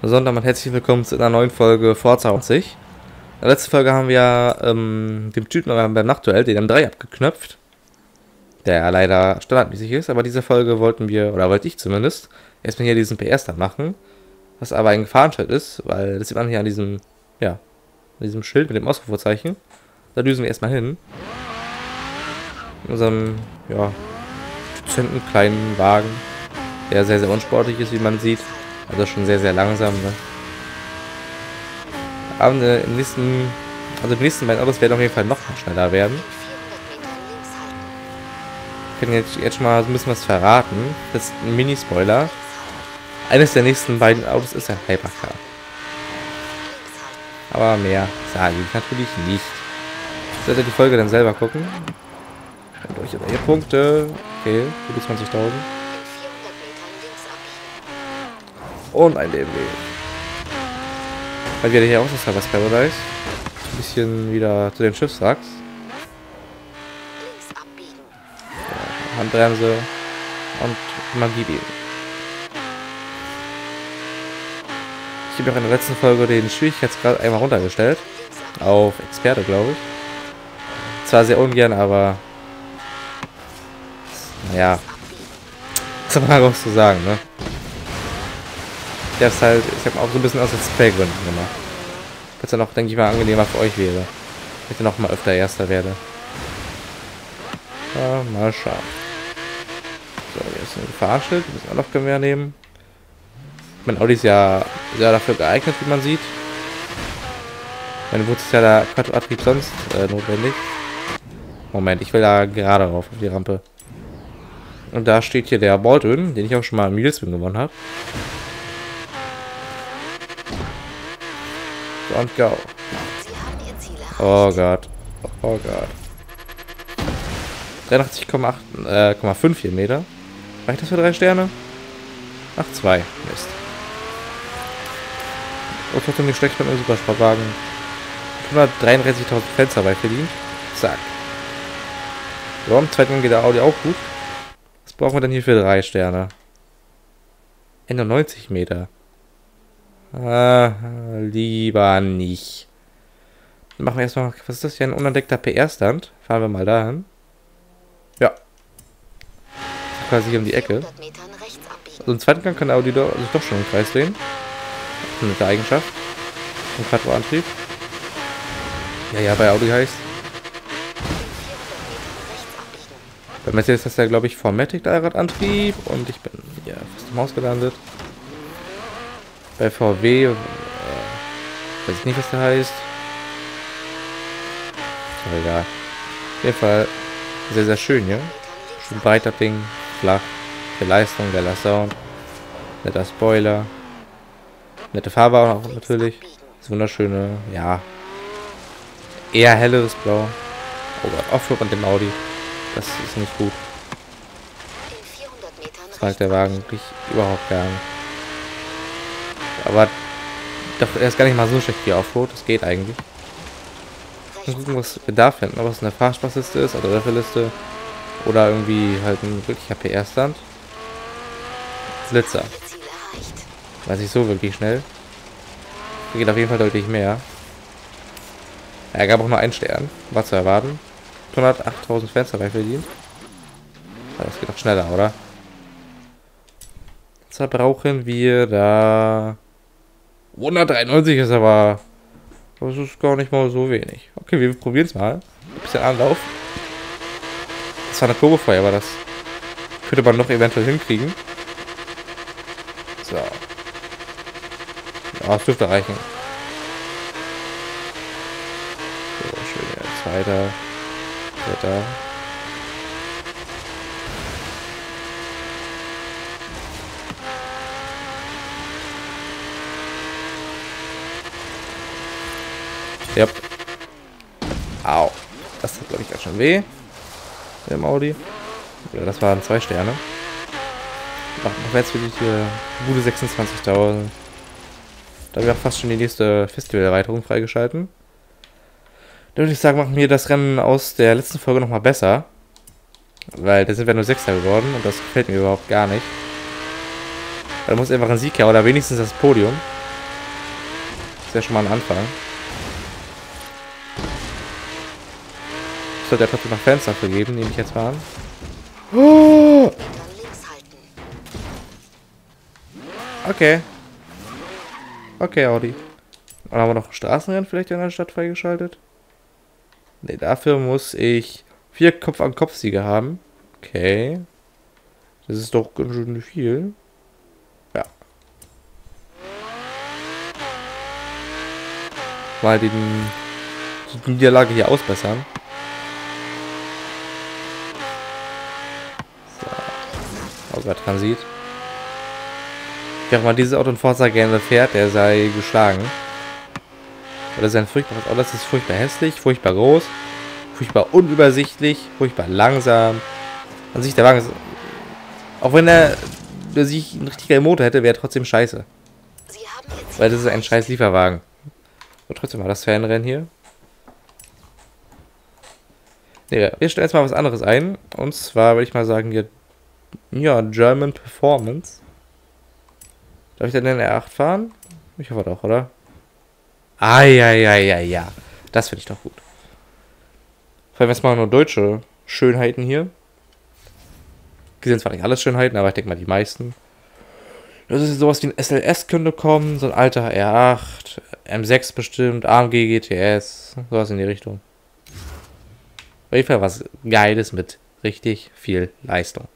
Sonntag und herzlich willkommen zu einer neuen Folge Forza 80. In der letzten Folge haben wir dem Typen beim Nachtduell den M3 abgeknöpft, der leider standardmäßig ist, aber diese Folge wollten wir, oder wollte ich zumindest, erstmal hier diesen PR-Stand machen, was aber ein Gefahrenschild ist, weil das sieht man hier an diesem, an diesem Schild mit dem Ausrufezeichen. Da düsen wir erstmal hin. In unserem, dezenten kleinen Wagen, der sehr, sehr unsportlich ist, wie man sieht. Also schon sehr, sehr langsam, ne? Aber im nächsten beiden Autos werden auf jeden Fall noch schneller werden. Ich kann jetzt schon mal so ein bisschen was verraten. Das ist ein Mini-Spoiler. Eines der nächsten beiden Autos ist ein Hypercar. Aber mehr sage ich natürlich nicht. Solltet ihr die Folge dann selber gucken. Und euch über Punkte. Okay, über 20.000. Und ein BMW. Weil wir hier auch das was Paradise. Ein bisschen wieder zu den Schiffswracks. Ja, Handbremse und Magiebienen. Ich habe auch in der letzten Folge den Schwierigkeitsgrad einmal runtergestellt. Auf Experte, glaube ich. Zwar sehr ungern, aber naja. Das kann man auch so sagen, ne? Der ist halt, ich habe auch so ein bisschen aus Display-Gründen gemacht. Was dann auch, denke ich mal, angenehmer für euch wäre. Wenn ich dann auch mal öfter Erster werde. Ja, mal schauen. So, hier ist ein Fahrschild, das müssen wir noch mehr nehmen. Mein Audi ist ja dafür geeignet, wie man sieht. Meine Wurzel ist ja der Quadrantrieb sonst notwendig. Moment, ich will da gerade rauf auf die Rampe. Und da steht hier der Baldwin, den ich auch schon mal im Mealspin gewonnen habe. Und go. Oh Gott. Oh Gott. 83,5 Meter. Reicht das für 3 Sterne? Ach, 2. Mist. Und trotzdem nicht schlecht mit einem Supersportwagen. 133.000 Fans dabei verdient. Zack. So, im zweiten geht der Audi auch gut. Was brauchen wir denn hier für 3 Sterne? 91 Meter. Lieber nicht. Dann machen wir erstmal, was ist das hier, ein unentdeckter PR-Stand? Fahren wir mal dahin. Ja. Quasi hier um die Ecke. Also im zweiten Gang kann der Audi sich doch schon im Kreis drehen. Mit der Eigenschaft. Ein Quattro-Antrieb. Ja, bei Audi heißt. Bei Mercedes ist das ja, glaube ich, Formatic der Allradantrieb. Und ich bin hier fast im Haus gelandet. Bei VW, weiß ich nicht, was der heißt. Ist doch egal. Auf jeden Fall sehr, sehr schön hier. Schön breiter Ding, flach. Viel Leistung, geiler Sound. Netter Spoiler. Nette Farbe auch natürlich. Das wunderschöne, eher helleres Blau. Oh Gott, Offroad mit dem Audi. Das ist nicht gut. Das mag der Wagen wirklich überhaupt gar nicht. Aber er ist gar nicht mal so schlecht wie Offroad, das geht eigentlich. Mal gucken, was wir da finden, ob es eine Fahrspaßliste ist oder Referliste oder irgendwie halt ein wirklicher PR-Stand. Blitzer. Weiß ich so wirklich schnell. Hier geht auf jeden Fall deutlich mehr. Ja, er gab auch nur 1 Stern, war zu erwarten. 108.000 Fans dabei verdient. Das geht doch schneller, oder? Jetzt brauchen wir da 193 ist aber, das ist gar nicht mal so wenig. Okay, wir probieren es mal. Ein bisschen Anlauf. Das war eine Turbofeuer, aber das könnte man noch eventuell hinkriegen. So. Ja, das dürfte reichen. So, schön, ja. Zweiter. Dritter. Yep. Au. Das hat, glaube ich, auch schon weh. Im Audi. Ja, das waren 2 Sterne. Machen wir jetzt wirklich hier gute 26.000. Da haben wir auch fast schon die nächste Festival-Erweiterung freigeschalten. Da würde ich sagen, machen wir das Rennen aus der letzten Folge nochmal besser. Weil da sind wir nur 6. geworden und das gefällt mir überhaupt gar nicht. Da muss einfach ein Sieg her oder wenigstens das Podium. wäre schon mal ein Anfang. Es sollte ja trotzdem noch Fans dafür geben, nehme ich jetzt mal an. Oh! Okay. Okay, Audi. Dann haben wir noch Straßenrennen vielleicht in der Stadt freigeschaltet. Ne, dafür muss ich 4 Kopf-an-Kopf-Siege haben. Okay. Das ist doch ganz schön viel. Ja. Mal die Niederlage hier ausbessern. So. Oh Gott, Transit. Wer auch mal dieses Auto in Forza gerne fährt, der sei geschlagen. Das ist ein furchtbares Auto. Das ist furchtbar hässlich, furchtbar groß, furchtbar unübersichtlich, furchtbar langsam. An sich der Wagen ist, auch wenn er sich ein richtiger Motor hätte, wäre er trotzdem scheiße. Weil das ist ein scheiß Lieferwagen. Und trotzdem war das Fanrennen hier. Nee, wir stellen jetzt mal was anderes ein. Und zwar würde ich mal sagen, hier, ja, German Performance. Darf ich denn den R8 fahren? Ich hoffe doch, oder? Ah, ja. Das finde ich doch gut. Vor allem jetzt mal nur deutsche Schönheiten hier. Die sind zwar nicht alles Schönheiten, aber ich denke mal die meisten. Das ist sowas wie ein SLS könnte kommen. So ein alter R8. M6 bestimmt. AMG GTS. Sowas in die Richtung. Auf jeden Fall was Geiles mit richtig viel Leistung.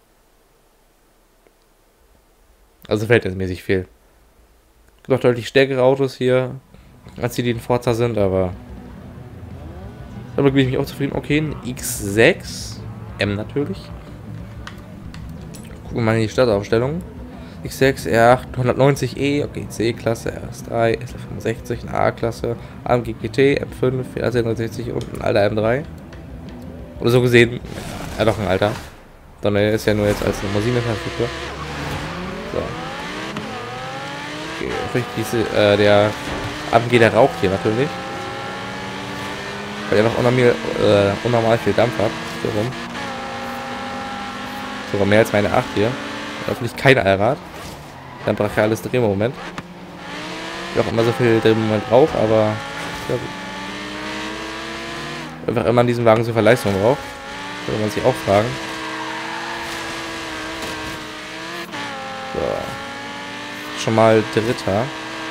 Also verhältnismäßig viel. Es gibt auch deutlich stärkere Autos hier, als die in Forza sind, aber damit bin ich mich auch zufrieden. Okay, ein X6. M natürlich. Gucken wir mal in die Stadtaufstellung. X6, R8, 190E, okay, C-Klasse, RS3, SL65, eine A-Klasse, AMG GT, M5, 460 und ein alter M3. Oder so gesehen, ja doch ein alter. Dann ist ja nur jetzt als Limousine-Konstruktor. So. Okay, der AMG, der raucht hier natürlich. Weil er noch unnormal viel Dampf hat. So rum. Sogar mehr als meine 8 hier. Hoffentlich kein Allrad. Dann braucht ja alles Drehmoment. Wie auch immer so viel Drehmoment drauf, aber ja gut. Einfach immer an diesem Wagen so viel Leistung braucht. Würde man sich auch fragen. So. Schon mal Dritter.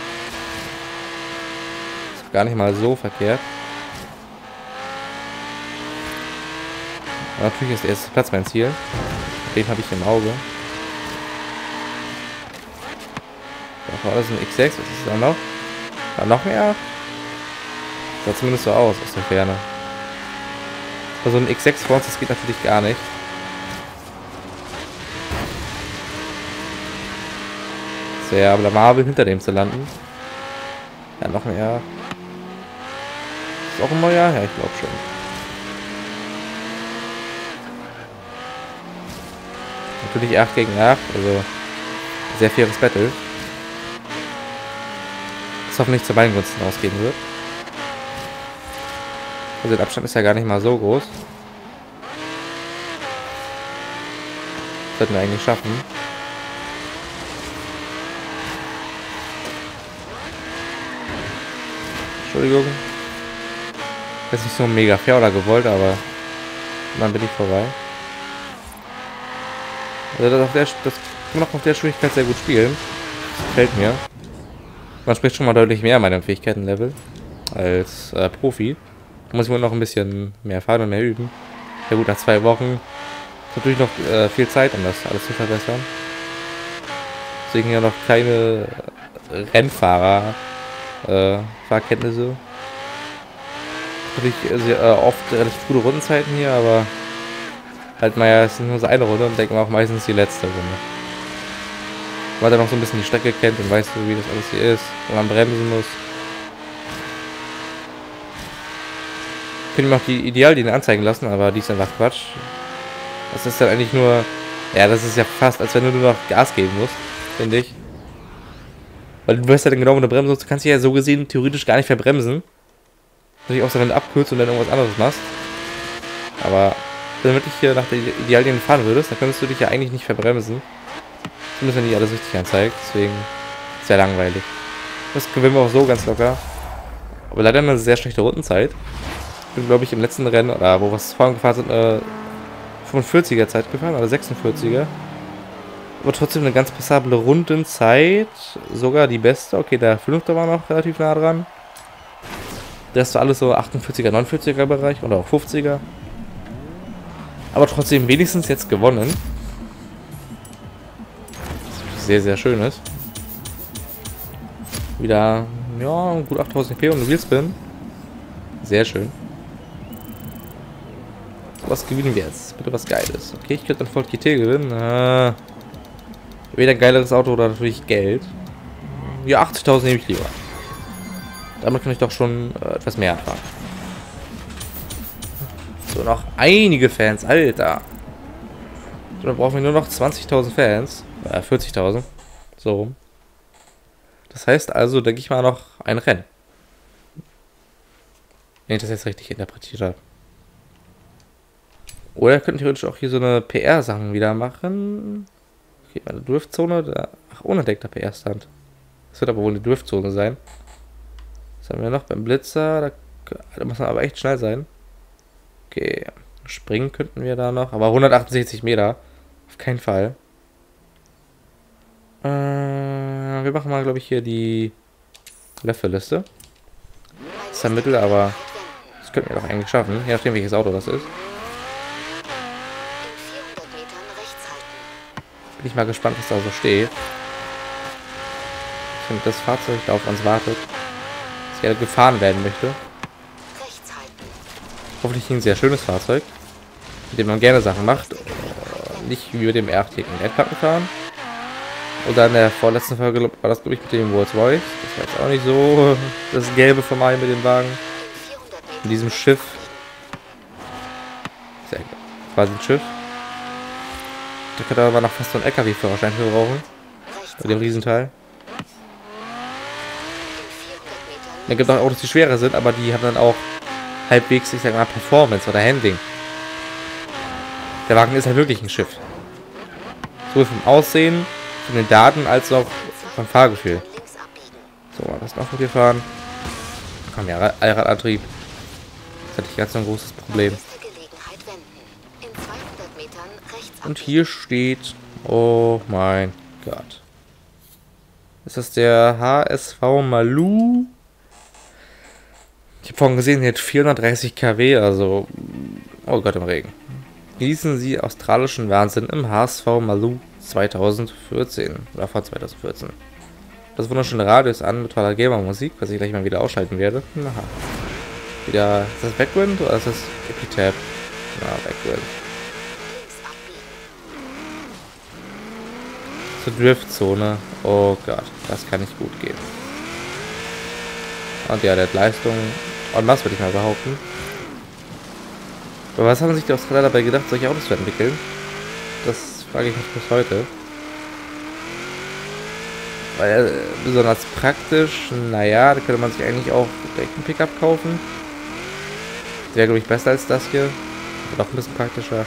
Ist gar nicht mal so verkehrt. Aber natürlich ist der erste Platz mein Ziel. Den habe ich im Auge. Das war alles ein X6. Was ist da noch? Da noch mehr? Sah zumindest so aus der Ferne. Also ein X6 vor uns, das geht natürlich gar nicht. Sehr blamabel hinter dem zu landen. Ja, noch mehr. Ist auch ein neuer? Ja, ich glaube schon. Natürlich 8 gegen 8, also sehr faires Battle. Das hoffentlich zu meinen Gunsten ausgehen wird. Also der Abstand ist ja gar nicht mal so groß. Das sollten wir eigentlich schaffen. Entschuldigung. Das ist nicht so mega fair oder gewollt, aber dann bin ich vorbei. Also das kann man auch auf der Schwierigkeit sehr gut spielen. Das gefällt mir. Man spricht schon mal deutlich mehr an meinem Fähigkeitenlevel als Profi. Da muss ich wohl noch ein bisschen mehr fahren und mehr üben. Ja gut, nach 2 Wochen ist natürlich noch viel Zeit, um das alles zu verbessern. Deswegen ja noch keine Rennfahrer Fahrkenntnisse. Natürlich sehr oft relativ gute Rundenzeiten hier, aber halt mal ja, es ist nur so eine Runde und denken wir auch meistens die letzte Runde. Weil er noch so ein bisschen die Strecke kennt und weiß, wie das alles hier ist, wo man bremsen muss. Ich könnte mir auch die Ideallinie anzeigen lassen, aber die ist einfach Quatsch. Das ist dann eigentlich nur, ja, das ist ja fast, als wenn du nur noch Gas geben musst, finde ich. Weil du weißt ja dann genau, wenn du bremsen musst, du kannst dich ja so gesehen theoretisch gar nicht verbremsen. Natürlich auch so, wenn du abkürzt und dann irgendwas anderes machst. Aber wenn du wirklich hier nach der Ideallinie fahren würdest, dann könntest du dich ja eigentlich nicht verbremsen. Zumindest wenn die alles richtig anzeigt, deswegen sehr langweilig. Das gewinnen wir auch so ganz locker. Aber leider eine sehr schlechte Rundenzeit. Ich bin, glaube ich, im letzten Rennen, oder wo wir es vorhin gefahren sind, 45er Zeit gefahren, oder 46er. Aber trotzdem eine ganz passable Rundenzeit. Sogar die beste. Okay, der 5. war noch relativ nah dran. Das war alles so 48er, 49er Bereich oder auch 50er. Aber trotzdem wenigstens jetzt gewonnen. Was sehr, sehr schön ist. Wieder, ja, gut 8000 EP und ein Wheelspin. Sehr schön. Was gewinnen wir jetzt? Bitte was Geiles. Okay, ich könnte dann voll GT gewinnen. Weder ein geileres Auto oder natürlich Geld. Ja, 80.000 nehme ich lieber. Damit kann ich doch schon etwas mehr erfahren. So, noch einige Fans, Alter. So, dann brauchen wir nur noch 20.000 Fans. 40.000. So rum. Das heißt also, denke ich mal, noch ein Rennen. Wenn ich das jetzt richtig interpretiert habe. Oder wir könnten theoretisch auch hier so eine PR-Sachen wieder machen. Okay, eine Driftzone. Ach, unentdeckter PR-Stand. Das wird aber wohl eine Driftzone sein. Was haben wir noch beim Blitzer? Da muss man aber echt schnell sein. Okay, springen könnten wir da noch. Aber 168 Meter. Auf keinen Fall. Wir machen mal, glaube ich, hier die Löffelliste. Das ist ein Mittel, aber das könnten wir doch eigentlich schaffen. Je nachdem, welches Auto das ist. Bin ich mal gespannt, was da so steht. Ich finde, das Fahrzeug da auf uns wartet. Das gerne gefahren werden möchte. Hoffentlich ein sehr schönes Fahrzeug, mit dem man gerne Sachen macht. Nicht wie mit dem R8 in Endpacken fahren. Oder in der vorletzten Folge war das, glaube ich, mit dem Rolls Royce. Das war jetzt auch nicht so das Gelbe von mir mit dem Wagen. Mit diesem Schiff. Sehr gut. Quasi ein Schiff. Da könnte aber noch fast so ein LKW-Führerschein für brauchen. Bei dem Riesenteil. Da gibt es auch Autos, die schwerer sind, aber die haben dann auch halbwegs, ich sag mal, Performance oder Handling. Der Wagen ist halt wirklich ein Schiff. Sowohl vom Aussehen, von den Daten, als auch vom Fahrgefühl. So, was noch mit dir fahren? Komm, ja, Allradantrieb. Das hatte ich ganz so ein großes Problem. Und hier steht, oh mein Gott. Ist das der HSV Malou? Ich habe vorhin gesehen, hier hat 430 kW, also, oh Gott im Regen. Genießen Sie australischen Wahnsinn im HSV Malou 2014, oder von 2014. Das wunderschöne Radio ist an mit toller Gamer-Musik, was ich gleich mal wieder ausschalten werde. Aha. Wieder, ist das Backwind oder ist das Epitab? Na, Backwind. Zur Driftzone. Oh Gott, das kann nicht gut gehen. Und ja, der hat Leistung en masse, würde ich mal behaupten. Aber was haben sich die Australier dabei gedacht, solche Autos zu entwickeln? Das frage ich mich bis heute. Weil besonders praktisch, naja, da könnte man sich eigentlich auch direkt einen Pickup kaufen. Das wäre, glaube ich, besser als das hier. Und auch ein bisschen praktischer.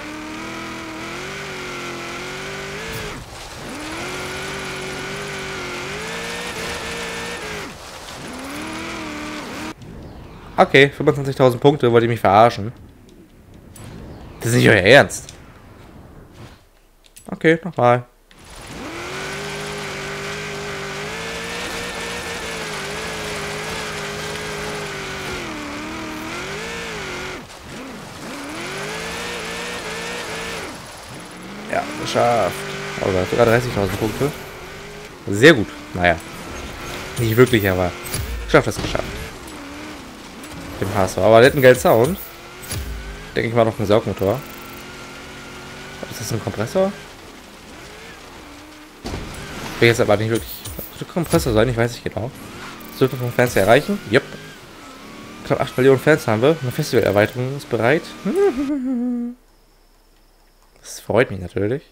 Okay, 25.000 Punkte, wollt ihr mich verarschen? Das ist nicht euer Ernst. Okay, nochmal. Ja, geschafft. Oh, sogar 30.000 Punkte. Sehr gut. Naja. Nicht wirklich, aber ich habe das geschafft. Dem HSV. Aber der hat einen geilen Sound. Denke ich mal noch ein Saugmotor. Ist das ein Kompressor? Will jetzt aber nicht wirklich. Das Kompressor sein, ich weiß nicht genau. Das dürfte vom Fans erreichen. Yep. Knapp 8 Millionen Fans haben wir. Eine Festivalerweiterung ist bereit. Das freut mich natürlich.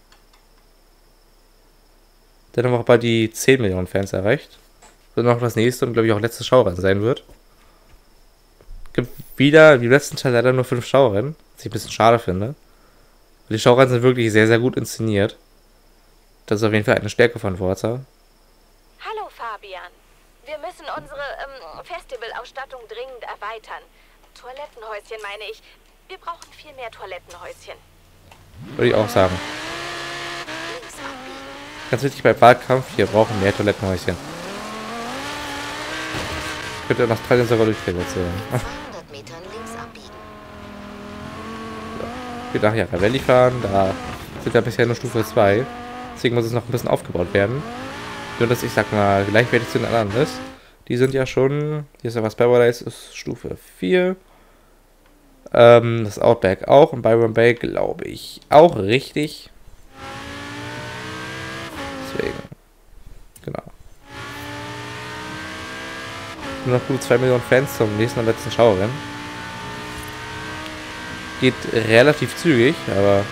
Dann haben wir auch bald die 10 Millionen Fans erreicht. Und noch das nächste und glaube ich auch letzte Schaurennen sein wird. Gibt wieder wie im letzten Teil leider nur 5 Schaurennen. Was ich ein bisschen schade finde. Die Schaurennen sind wirklich sehr, sehr gut inszeniert. Das ist auf jeden Fall eine Stärke von Forza. Hallo Fabian. Wir müssen unsere Festivalausstattung dringend erweitern. Toilettenhäuschen meine ich. Wir brauchen viel mehr Toilettenhäuschen. Würde ich auch sagen. Links abbiegen. Ganz wichtig beim Wahlkampf, wir brauchen mehr Toilettenhäuschen. Könnt ihr nach Australien sogar durchgehen erzählen. 200 Metern links abbiegen. Wir nach Jaravelli fahren, da sind wir bisher nur Stufe 2. Deswegen muss es noch ein bisschen aufgebaut werden. Nur dass ich sag mal gleichwertig zu den anderen ist. Die sind ja schon. Hier ist ja was Paradise, ist Stufe 4. Das Outback auch. Und Byron Bay glaube ich auch richtig. Deswegen. Genau. Nur noch gut 2 Millionen Fans zum nächsten und letzten Schaurennen. Geht relativ zügig, aber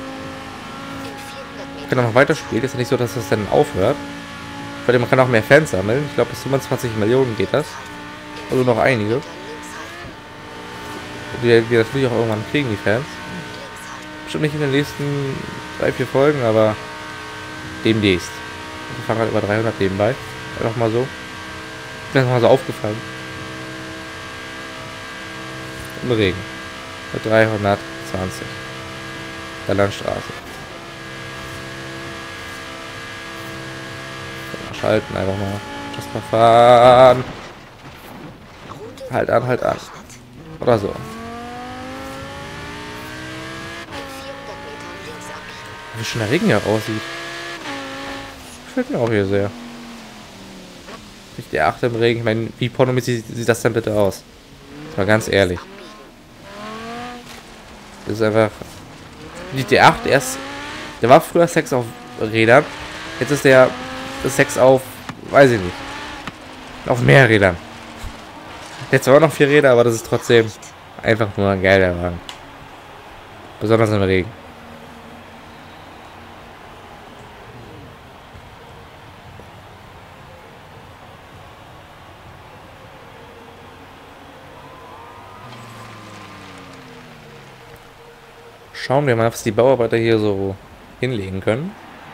man kann auch noch weiterspielen. Ist ja nicht so, dass das dann aufhört. Weil man kann auch mehr Fans sammeln. Ich glaube, bis 25 Millionen geht das. Also noch einige. Die wir natürlich auch irgendwann kriegen, die Fans. Bestimmt nicht in den nächsten 3-4 Folgen, aber demnächst. Wir fangen halt über 300 nebenbei. Einfach mal so. Mir ist mal so aufgefallen. Im Regen. Mit 320. Der Landstraße. Schalten einfach mal. Just mal fahren. Halt an, halt an. Oder so. Wie schön der Regen hier aussieht. Gefällt mir auch hier sehr. Nicht der 8 im Regen. Ich meine, wie pornomäßig sieht das denn bitte aus? Mal ganz ehrlich. Das ist einfach. Nicht der 8, der war früher Sex auf Rädern. Jetzt ist der Sex auf, weiß ich nicht. Auf mehr Rädern. Jetzt zwar noch 4 Räder, aber das ist trotzdem einfach nur ein geiler Wagen. Besonders im Regen. Schauen wir mal, was die Bauarbeiter hier so hinlegen können.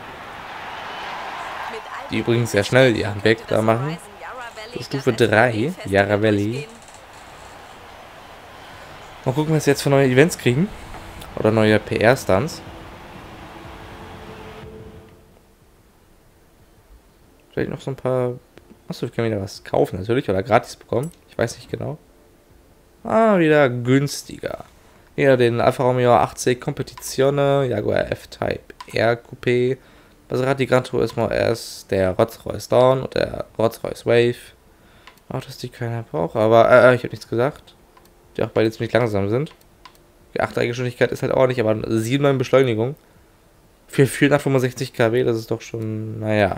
Die übrigens sehr schnell ihren Weg da machen. Stufe 3, Jaravelli. Mal gucken, was wir jetzt für neue Events kriegen. Oder neue PR-Stunts. Vielleicht noch so ein paar. Achso, wir können wieder was kaufen natürlich. Oder gratis bekommen. Ich weiß nicht genau. Ah, wieder günstiger. Hier den Alfa Romeo 80 Competizione, Jaguar F-Type R Coupé, Maserati Gran Turismo S, der Rolls-Royce Dawn und der Rolls-Royce Wave. Autos, die keiner braucht, aber ich habe nichts gesagt. Die auch beide ziemlich langsam sind. Die 8er Geschwindigkeit ist halt ordentlich, aber 7 Beschleunigung. Für 465 kW, das ist doch schon, naja.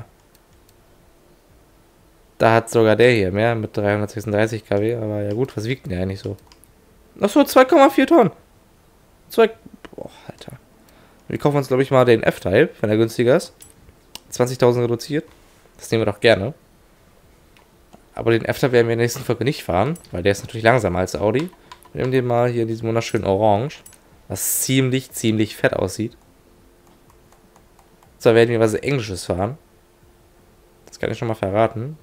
Da hat sogar der hier mehr mit 336 kW, aber ja gut, was wiegt denn der eigentlich so? Achso, 2,4 Tonnen. Boah, Alter. Wir kaufen uns, glaube ich, mal den F-Type, wenn er günstiger ist. 20.000 reduziert. Das nehmen wir doch gerne. Aber den F-Type werden wir in der nächsten Folge nicht fahren, weil der ist natürlich langsamer als der Audi. Wir nehmen den mal hier in diesem wunderschönen Orange, was ziemlich fett aussieht. Zwar werden wir was Englisches fahren. Das kann ich schon mal verraten.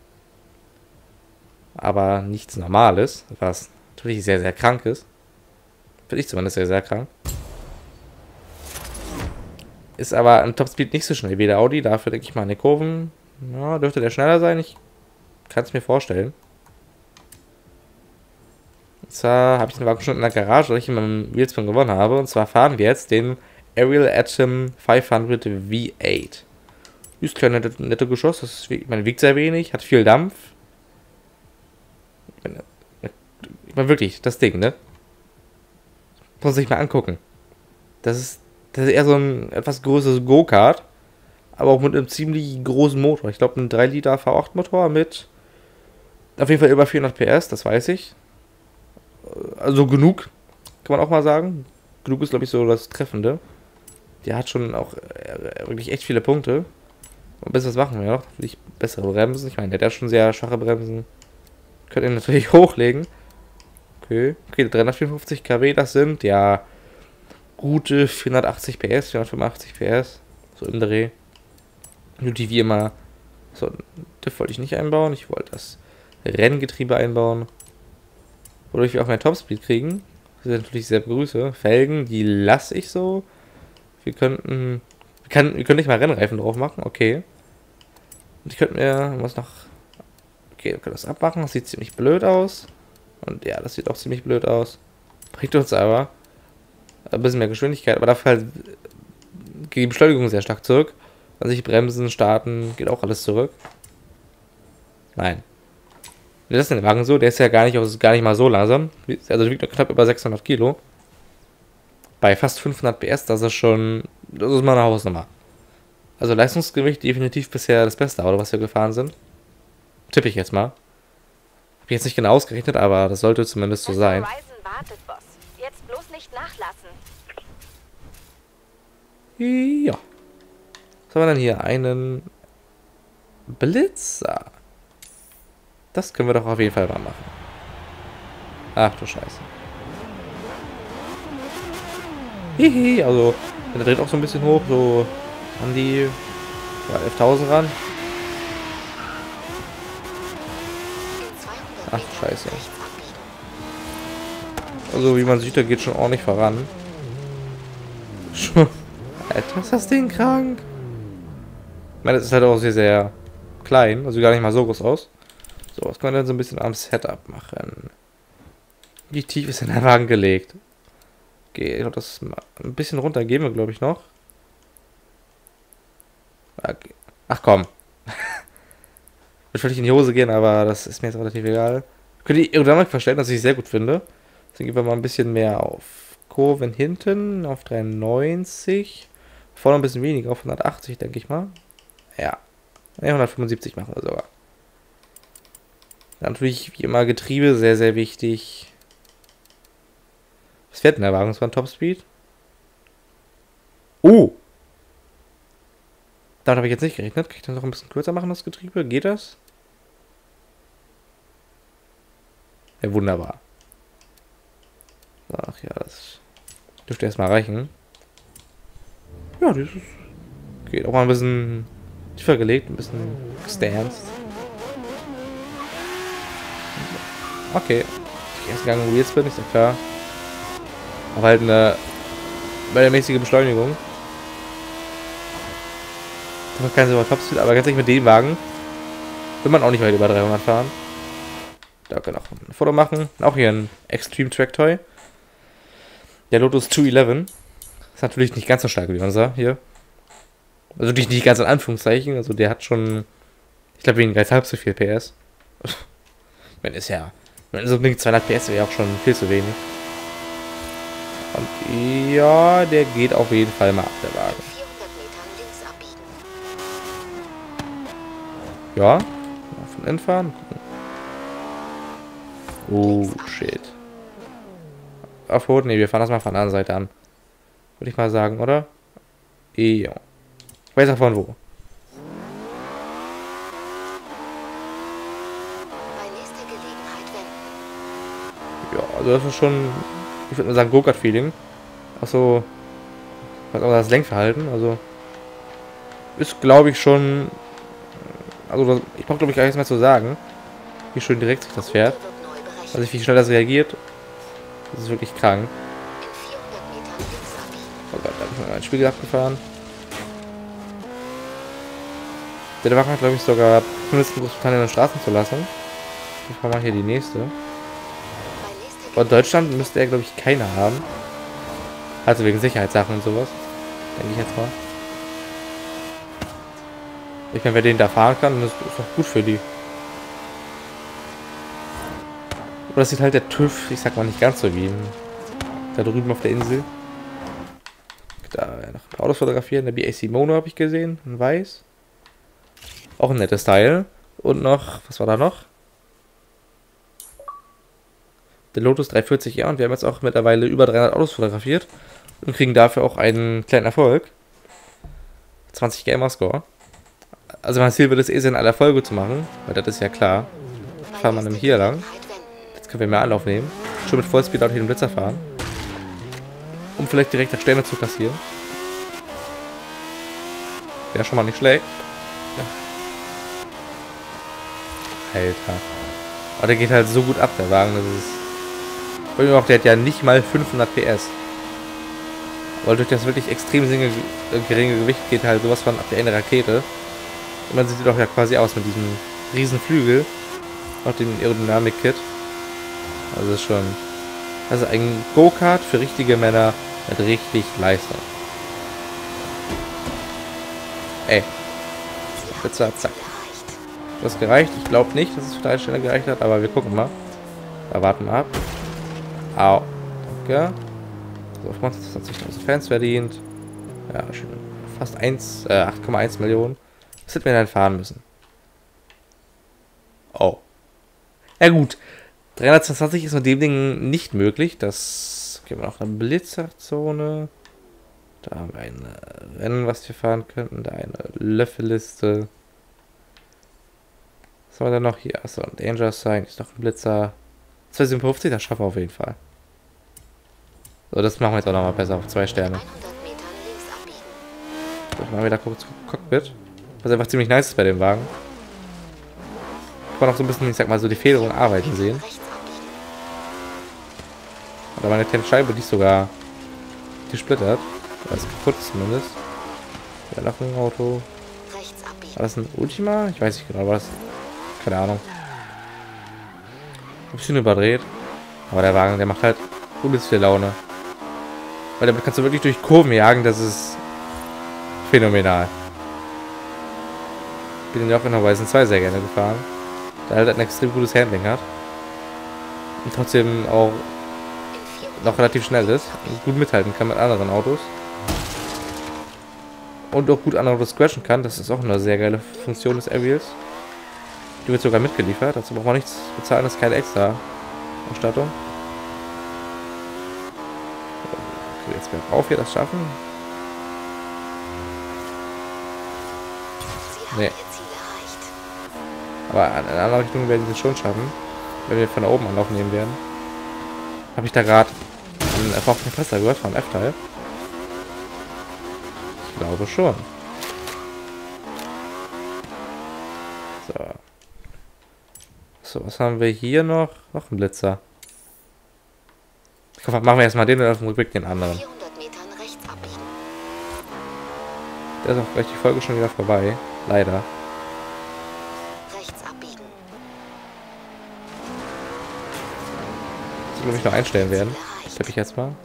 Aber nichts Normales, was natürlich sehr krank ist. Finde ich zumindest sehr krank. Ist aber im Topspeed nicht so schnell wie der Audi. Dafür denke ich mal an die Kurven. Ja, dürfte der schneller sein. Ich kann es mir vorstellen. Und zwar habe ich den Wagen schon in der Garage, weil ich ihn beim Wheelspin gewonnen habe. Und zwar fahren wir jetzt den Ariel Atom 500 V8. Ist klein nette Geschoss. Das wiegt sehr wenig, hat viel Dampf. Ich meine wirklich, das Ding, ne? Muss man sich mal angucken. Das ist eher so ein etwas größeres Go-Kart. Aber auch mit einem ziemlich großen Motor. Ich glaube, ein 3 Liter V8 Motor mit auf jeden Fall über 400 PS, das weiß ich. Also genug, kann man auch mal sagen. Genug ist, glaube ich, so das Treffende. Der hat schon auch wirklich echt viele Punkte. Und bis was machen wir noch? Natürlich bessere Bremsen. Ich meine, der hat ja schon sehr schwache Bremsen. Könnt ihr natürlich hochlegen. Okay, 354 kW, das sind ja gute 480 PS, 485 PS. So im Dreh. Nur die wie immer. So, das wollte ich nicht einbauen. Ich wollte das Renngetriebe einbauen. Wodurch wir auch mehr Topspeed kriegen. Das ist natürlich sehr begrüße. Felgen, die lasse ich so. Wir können nicht mal Rennreifen drauf machen. Okay. Und ich könnte mir was noch... Okay, wir können das abmachen. Das sieht ziemlich blöd aus. Und ja, das sieht auch ziemlich blöd aus. Bringt uns aber ein bisschen mehr Geschwindigkeit. Aber dafür halt geht die Beschleunigung sehr stark zurück. An sich bremsen, starten, geht auch alles zurück. Nein. Das ist der Wagen so, der ist ja gar nicht mal so langsam. Also wiegt noch knapp über 600 Kilo. Bei fast 500 PS, das ist mal eine Hausnummer. Also Leistungsgewicht definitiv bisher das beste Auto, was wir gefahren sind. Tippe ich jetzt mal. Hab ich jetzt nicht genau ausgerechnet, aber das sollte zumindest so sein. Horizon wartet, Boss. Jetzt bloß nicht nachlassen. Ja. Was haben wir denn hier? Einen Blitzer. Das können wir doch auf jeden Fall mal machen. Ach du Scheiße. Hihi, also der dreht auch so ein bisschen hoch, so an die 11.000 ran. Ach du Scheiße. Also wie man sieht, da geht schon ordentlich voran. Alter, ist das Ding krank? Ich meine, das ist halt auch sehr, sehr klein, also gar nicht mal so groß aus. So, was können wir denn so ein bisschen am Setup machen? Wie tief ist denn der Wagen gelegt? Okay, das ein bisschen runter gehen wir, glaube ich, noch. Okay. Ach komm. Ich würde in die Hose gehen, aber das ist mir jetzt relativ egal. Könnt ihr Aerodynamik verstellen, was ich sehr gut finde. Deswegen gehen wir mal ein bisschen mehr auf Kurven hinten, auf 93. Vorne ein bisschen weniger, auf 180, denke ich mal. Ja. 175 machen wir sogar. Dann natürlich, wie immer, Getriebe, sehr, sehr wichtig. Was fährt denn der Wagen? Das war ein Topspeed. Oh! Damit habe ich jetzt nicht gerechnet. Kann ich das noch ein bisschen kürzer machen, das Getriebe? Geht das? Ja, wunderbar. Ach ja, das dürfte erstmal reichen. Ja, das ist... Geht auch mal ein bisschen tiefer gelegt, ein bisschen gestanzt. Okay. Ich erst gegangen, wo jetzt bin, ist ja klar. Aber halt eine mäßige Beschleunigung. Das macht keinen so Topspeed, aber ganz ehrlich, mit dem Wagen will man auch nicht weit über 300 fahren. Da können wir noch ein Foto machen. Auch hier ein Extreme Track Toy. Der Lotus 211. Ist natürlich nicht ganz so stark wie unser hier. Also nicht ganz in Anführungszeichen. Also der hat schon, ich glaube, weniger als halb so viel PS. Ich meine, ist ja, wenn so ein Ding 200 PS wäre auch schon viel zu wenig. Und ja, der geht auf jeden Fall mal ab, der Wagen. Ja, von innen fahren. Oh, shit. Auf Rot? Ne, wir fahren das mal von der anderen Seite an. Würde ich mal sagen, oder? Ja. Ich weiß auch von wo. Ja, also das ist schon, ich würde mal sagen, Go-Kart-Feeling. Auch so, was auch das Lenkverhalten, also ist, glaube ich, schon, also ich brauche, glaube ich, gar nichts mehr zu sagen, wie schön direkt sich das fährt. Also wie schnell das reagiert. Das ist wirklich krank. Oh Gott, da habe ich mal ein Spiegel abgefahren. Der Wagen hat, glaube ich, sogar mindestens Großbritannien in den Straßen zu lassen. Ich mache mal hier die nächste. Aber in Deutschland müsste er, glaube ich, keine haben. Also wegen Sicherheitssachen und sowas. Denke ich jetzt mal. Ich meine, wer den da fahren kann, das ist doch gut für die. Aber das sieht halt der TÜV, ich sag mal, nicht ganz so wie da drüben auf der Insel. Da noch ein paar Autos fotografieren. Der BAC Mono habe ich gesehen, in weiß. Auch ein nettes Teil. Und noch, was war da noch? Der Lotus 340R. Und wir haben jetzt auch mittlerweile über 300 Autos fotografiert. Und kriegen dafür auch einen kleinen Erfolg. 20 Gamerscore. Also mein Ziel wird es sein, alle Erfolge zu machen. Weil das ist ja klar. Fahren wir nämlich hier lang. Jetzt können wir mehr Anlauf nehmen. Schon mit Vollspeed auf den Blitzer fahren. Um vielleicht direkt nach Sterne zu kassieren. Wäre schon mal nicht schlecht. Ja. Alter. Aber der geht halt so gut ab, der Wagen. Das ist. Und auch, der hat ja nicht mal 500 PS. Weil durch das wirklich extrem geringe Gewicht geht halt sowas von ab wie eine Rakete. Und man sieht doch ja quasi aus mit diesem riesen Flügel. Auch dem Aerodynamik-Kit. Also das ist schon. Also ein Go-Kart für richtige Männer mit richtig Leistung. Ey. Blitzer, zack. Das gereicht? Ich glaube nicht, dass es für 3 Sterne gereicht hat, aber wir gucken mal. Da warten wir ab. Au. Danke. So, auf 20.000 Fans verdient. Ja, schon fast 8,1 Millionen. Was hätten wir denn fahren müssen? Oh. Ja gut. 322 ist mit dem Ding nicht möglich. Das gibt noch eine Blitzerzone. Da haben wir ein Rennen, was wir fahren könnten. Da eine Löffelliste. Was haben wir dann noch hier? Achso, ein Danger Sign. Ist noch ein Blitzer. 257, das schaffen wir auf jeden Fall. So, das machen wir jetzt auch nochmal besser auf 2 Sterne. So, ich mache wieder kurz Cockpit. Was einfach ziemlich nice ist bei dem Wagen. Ich kann auch so ein bisschen, ich sag mal, so die Federung arbeiten sehen. Oder meine kleine Scheibe, die ist sogar gesplittert. Oder ist kaputt zumindest. Ja, noch ein Auto. War das ein Ultima? Ich weiß nicht genau, war das. Keine Ahnung. Ein bisschen überdreht. Aber der Wagen, der macht halt übelst viel Laune. Weil damit kannst du wirklich durch Kurven jagen, das ist phänomenal. Ich bin ja auch in der Horizon 2 sehr gerne gefahren. Der halt ein extrem gutes Handling hat. Und trotzdem auch noch relativ schnell ist. Und gut mithalten kann mit anderen Autos. Und auch gut andere Autos scratchen kann. Das ist auch eine sehr geile Funktion des Aerials. Die wird sogar mitgeliefert. Dazu braucht man nichts bezahlen, das ist keine extra Ausstattung. Okay, jetzt bergauf hier das schaffen. Nee. Aber in einer anderen Richtung werden wir es schon schaffen. Wenn wir von da oben Anlauf nehmen werden. Habe ich da gerade einen erfochten Presser gehört vom F-Teil? Ich glaube schon. So. So, was haben wir hier noch? Noch ein Blitzer. Ich hoffe, machen wir erstmal den und auf dem Rückweg den anderen. Der ist auch gleich die Folge schon wieder vorbei. Leider. Das will ich noch einstellen werden. Das habe ich jetzt mal.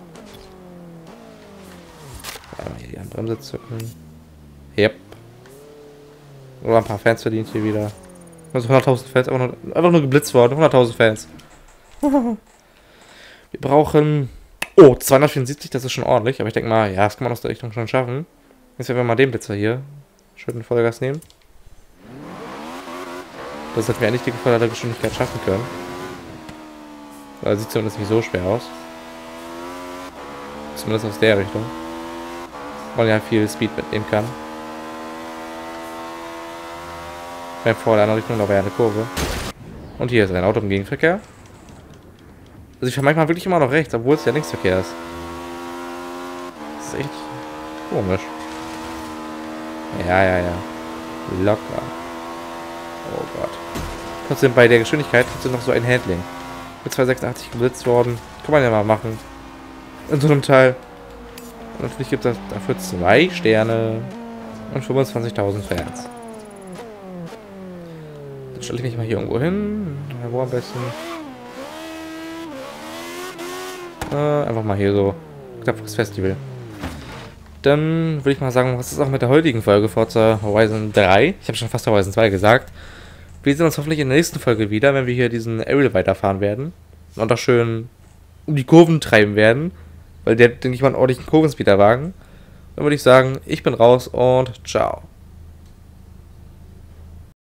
Einmal hier die Bremse zücken. Yep. Oder ein paar Fans verdient hier wieder. Also 100.000 Fans, einfach nur geblitzt worden. 100.000 Fans. Wir brauchen... Oh, 274, das ist schon ordentlich. Aber ich denke mal, ja, das kann man aus der Richtung schon schaffen. Jetzt werden wir mal den Blitzer hier schön in Vollgas nehmen. Das hätten wir endlich die geforderte Geschwindigkeit schaffen können. Weil sieht zumindest nicht so schwer aus. Zumindest aus der Richtung. Weil ja viel Speed mitnehmen kann. Beim Vor der anderen Richtung, da war ja eine Kurve. Und hier ist ein Auto im Gegenverkehr. Also ich fahre manchmal wirklich immer noch rechts, obwohl es ja Linksverkehr ist. Das ist echt komisch. Ja. Locker. Oh Gott. Trotzdem bei der Geschwindigkeit trotzdem noch so ein Handling. Mit 286 geblitzt worden. Kann man ja mal machen. In so einem Teil. Und natürlich gibt es dafür 2 Sterne. Und 25.000 Fans. Dann stelle ich mich mal hier irgendwo hin. Wo am besten? Einfach mal hier so. Knapperes Festival. Dann würde ich mal sagen, was ist auch mit der heutigen Folge Forza Horizon 3? Ich habe schon fast Horizon 2 gesagt. Wir sehen uns hoffentlich in der nächsten Folge wieder, wenn wir hier diesen Aerial weiterfahren werden. Und auch schön um die Kurven treiben werden. Weil der hat, denke ich mal, einen ordentlichen Kurvenspeederwagen. Dann würde ich sagen, ich bin raus und ciao.